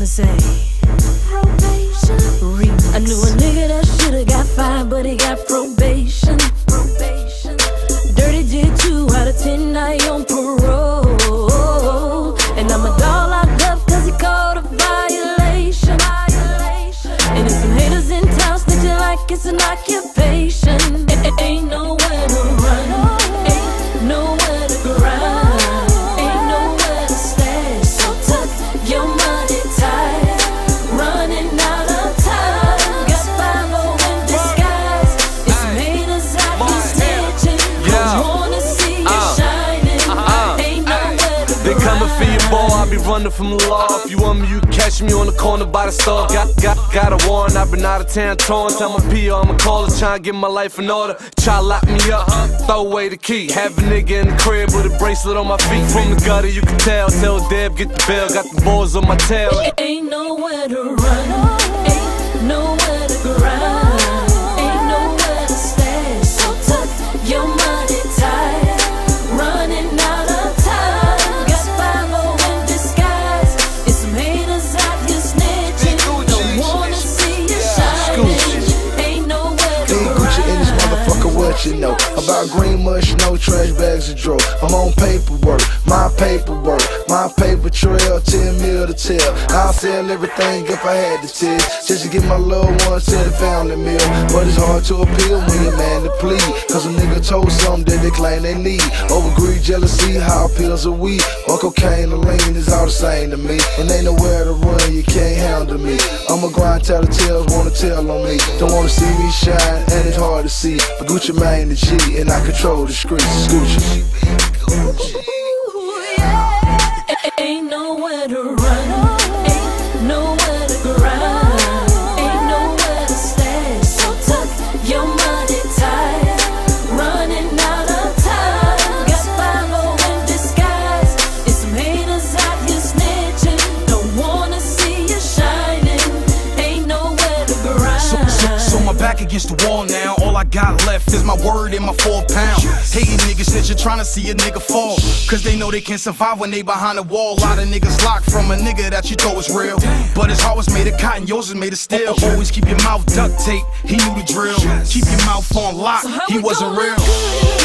to say. Probation remix. I knew a nigga that shoulda got 5, but he got probation. Dirty did 2 out of 10, now he on parole. And I'm a dog locked up cause he called a violation. And there's some haters in town snitching like it's an occupation. Ain't nowhere to run, ain't nowhere to grind, ain't nowhere to stay. So tuck your money tight, running out of time. Got 5-0 in disguise. It's some haters out here snitching, don't wanna see you shining. Ain't nowhere to They coming for your ball, I be running from the law. If you want me, you can catch me on the corner by the store. Got a warrant, I been out of town torn. Tell my PO I'ma call her, tryna get my life in order. Try to lock me up, throw away the key. Have a nigga in the crib with a bracelet on my feet. From the gutter you can tell Deb get the bill. Got the balls on my tail. Ain't nowhere to run, ain't nowhere to grind, ain't nowhere to stay. So tuck your money tight, running out of time. Got 5-0 in disguise. It's some haters out here snitching, don't wanna see you shining. Ain't nowhere to King Gucci in this motherfucker, what you know about green mush, no trash bags of draw. I'm on paperwork, my paper trail, 10 mil to tell. I'll sell everything if I had to tell, just to get my loved ones to the family meal. But it's hard to appeal when you're man to plead, cause a nigga told something that they claim they need. Over greed, jealousy, high pills of weed, or cocaine or lean is all the same to me. And ain't nowhere to run, you can't handle me. I'ma grind, tell the tales, wanna tell on me. Don't wanna see me shine, and it's hard to see. But Gucci Mane the G, and I control the streets. Gucci. Ain't nowhere to run, ain't nowhere to grind, ain't nowhere to stay. So tuck your money tight, running out of time. Got 5-0 in disguise. It's some haters out here snitching, don't wanna see you shining. Ain't nowhere to grind. So my back against the wall now. All I got left is my word and my 4 pound. Hating niggas snitching, trying to see a nigga fall, cause they know they can't survive when they behind the wall. A lot of niggas locked from a nigga that you thought was real, but his heart was made of cotton, yours was made of steel. Always keep your mouth duct tape, he knew the drill. Keep your mouth on lock, he wasn't real.